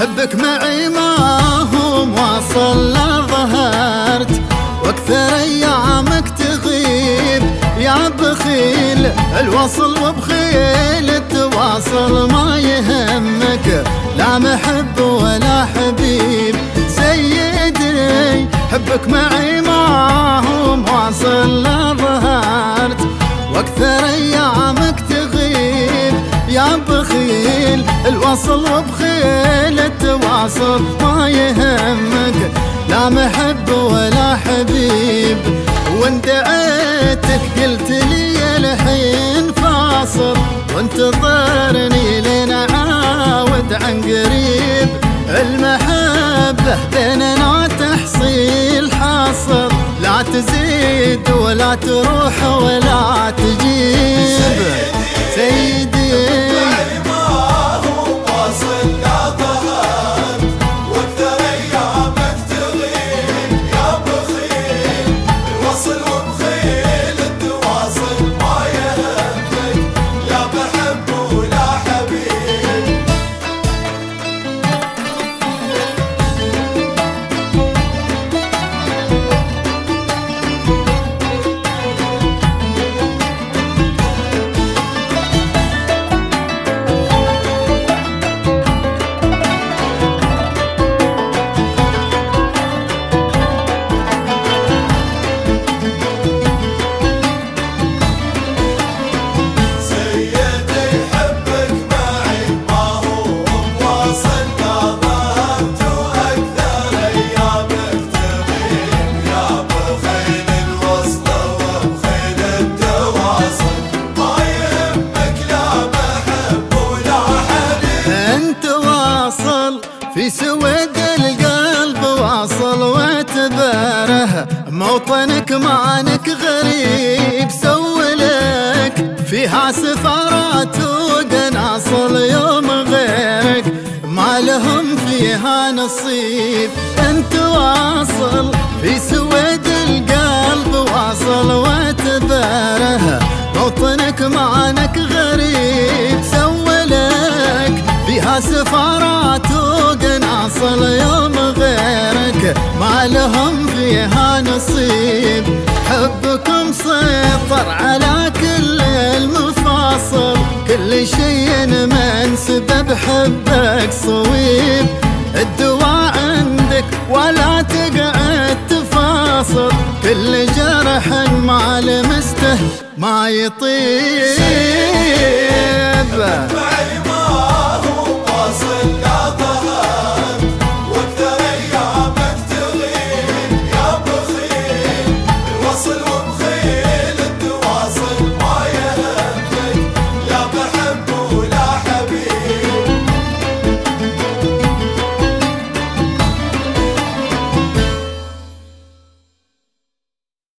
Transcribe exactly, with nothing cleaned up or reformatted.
حبك معي ما هو مواصل لا ظهرت، واكثر ايامك تغيب يا بخيل الوصل، وبخيل التواصل ما يهمك لا محب ولا حبيب. سيدي حبك معي ما هو مواصل لا ظهرت، واكثر ايامك تغيب يا بخيل الوصل، وبخيل التواصل ما يهمك لا محب ولا حبيب. وان دعيتك قلت لي الحين فاصل، وانتظرني لين اعاود عن قريب. المحبة بيننا تحصيل حاصل، لا تزيد ولا تروح ولا تجيب. سيدي في سود القلب واصل واعتباره موطنك معنك غريب. سولك فيها سفارات وقناصل يوم غيرك ما لهم فيها نصيب. انت واصل في سود القلب واصل واعتباره موطنك معنك غريب. سولك فيها سفارات وقناصل يوم غيرك ما لهم فيها نصيب. حبكم سيطر على كل المفاصل، كل شيء من سبب حبك صويب. الدواء عندك ولا تقعد تفاصل، كل جرح ما لمسته ما يطيب.